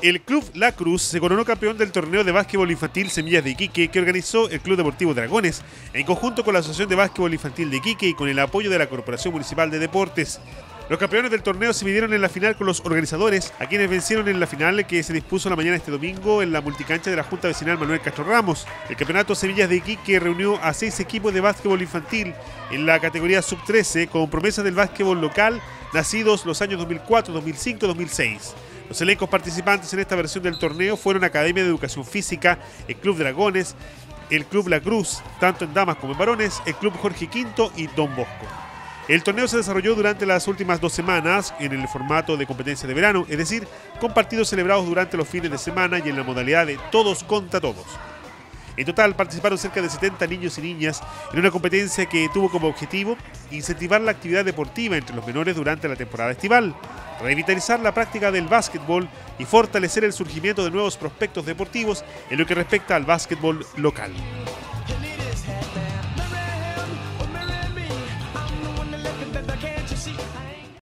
El Club La Cruz se coronó campeón del torneo de básquetbol infantil Semillas de Iquique que organizó el Club Deportivo Dragones en conjunto con la Asociación de Básquetbol Infantil de Iquique y con el apoyo de la Corporación Municipal de Deportes. Los campeones del torneo se midieron en la final con los organizadores, a quienes vencieron en la final que se dispuso la mañana de este domingo en la multicancha de la Junta Vecinal Manuel Castro Ramos. El campeonato Semillas de Iquique reunió a 6 equipos de básquetbol infantil en la categoría sub-13 con promesas del básquetbol local nacidos los años 2004, 2005 y 2006. Los elencos participantes en esta versión del torneo fueron Academia de Educación Física, el Club Dragones, el Club La Cruz, tanto en damas como en varones, el Club Jorge V y Don Bosco. El torneo se desarrolló durante las últimas 2 semanas en el formato de competencia de verano, es decir, con partidos celebrados durante los fines de semana y en la modalidad de todos contra todos. En total participaron cerca de 70 niños y niñas en una competencia que tuvo como objetivo incentivar la actividad deportiva entre los menores durante la temporada estival, revitalizar la práctica del básquetbol y fortalecer el surgimiento de nuevos prospectos deportivos en lo que respecta al básquetbol local.